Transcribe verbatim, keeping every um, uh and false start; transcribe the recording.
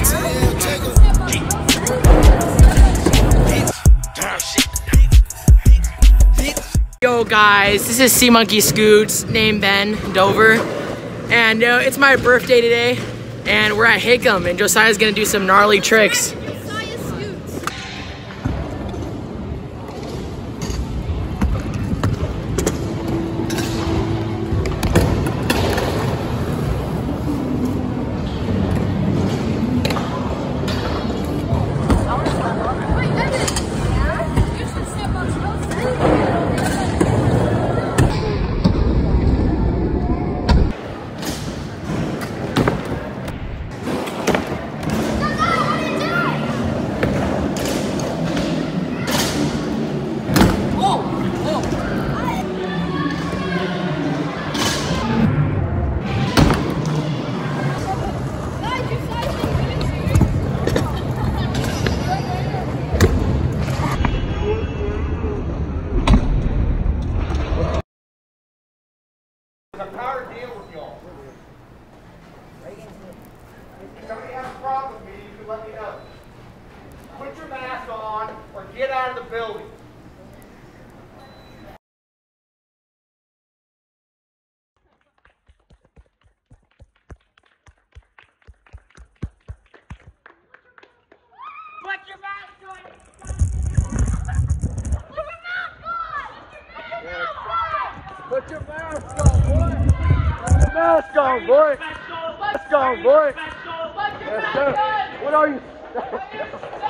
Yo guys, this is Sea Monkey Scoots, named Ben, Dover, and uh, it's my birthday today, and we're at Hickam, and Josiah's gonna do some gnarly tricks. A power deal with y'all. If somebody has a problem with me, you can let me know. Put your mask on or get out of the building. Put your mask on! Put your mask on, boy! Put your mask on, boy! Mask on, boy! Yes, sir. What are you?